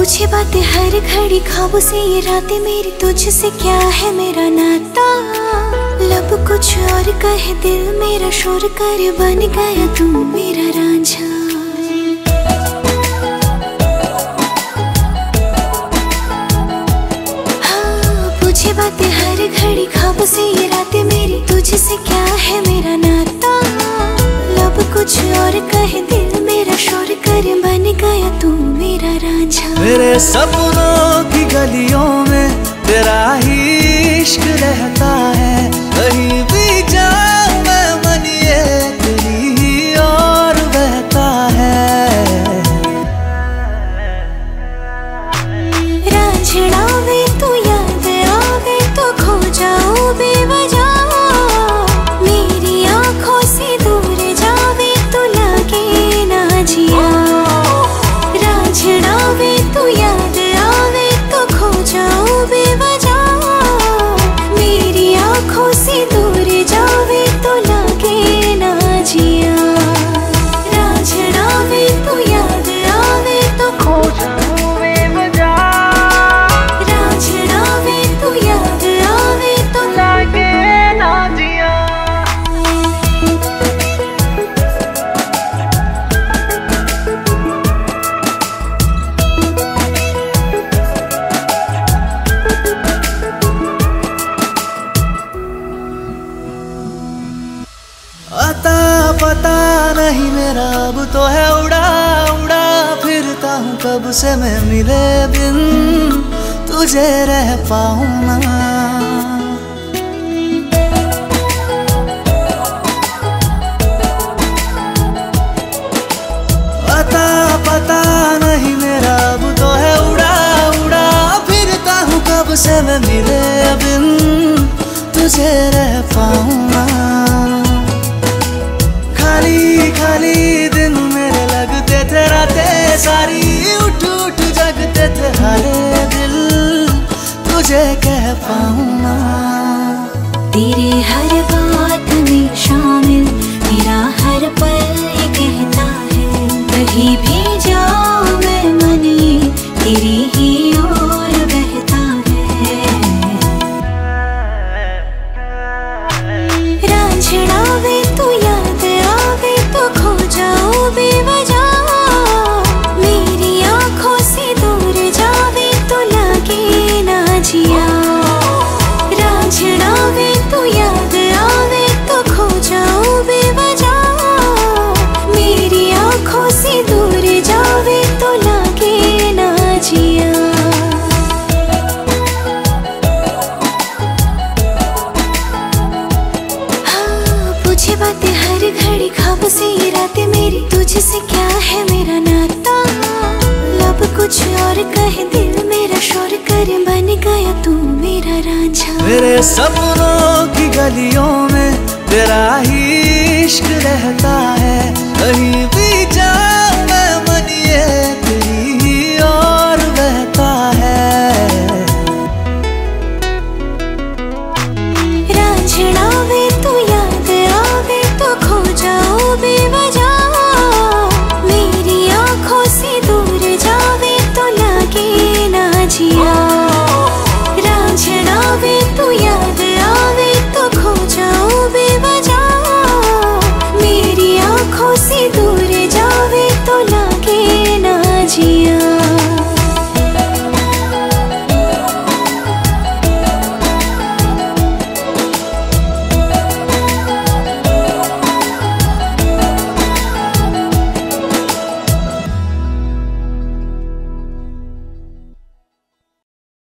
पूछे बातें हर घड़ी, ख्वाबों से ये रातें मेरी, तुझसे क्या है मेरा नाता। लब कुछ और कहे, दिल मेरा शोर कर, बन गया तू मेरा रांझा। हाँ, पूछे बातें हर घड़ी, ख्वाबों से ये रातें मेरी, तुझसे क्या है मेरा नाता। लब कुछ और कहे, दिल मेरा शोर कर, बन गया तू मेरा रांझा। मेरे सपनों की गलियों में तेरा ही इश्क रहता है, कहीं भी जाऊं मैं मन ये तेरी ही और बहता है। रांझना वे तू याद आवे तो खो जाऊं बेवजह, मेरी आंखों से दूर जावे तो लगे ना जिया। रांझना वे तू याद आवे तो खो जाऊं बेवजह, मेरी आंखों से दूर जावे तो लगे ना जिया। रांझना वे तू याद आवे तो खो जाऊं बेवजह, रांझना वे तू याद आवे तो लगे ना जिया। अता पता नहीं मेरा अब तो है उड़ा उड़ा फिरता हूँ, कब से मैं मिले बिन तुझे रह पाऊँ ना। अता पता नहीं मेरा अब तो है उड़ा उड़ा फिरता हूँ, कब से मैं मिले बिन तुझे रह पाऊँ ना। खाली खाली दिन मेरे लगते थे, रातें सारी उठ उठ जगते थे, हारे दिल तुझे कह पाऊँ ना। तेरे हर बात में शामिल मेरा हर पल ये कहता है, कहीं भी जाऊं मैं मन ये तेरी ही ओर बहता है। रांझना वे तू याद आवे तो खो जाऊं बेवजह, मेरी आंखों से दूर जावे तो लगे ना जिया। रांझना वे तू याद आवे तो खो जाऊं बेवजह, मेरी आंखों से दूर जावे तो लगे ना जिया। हाँ, पूछे बातें हर घड़ी, ख्वाबों से ये रातें मेरी, तुझसे क्या है मेरा नाता। लब कुछ और कहे, दिल मेरा शोर कर, बन गया तू मेरा रांझा। मेरे सपनों की गलियों में तेरा ही इश्क रहता है, कहीं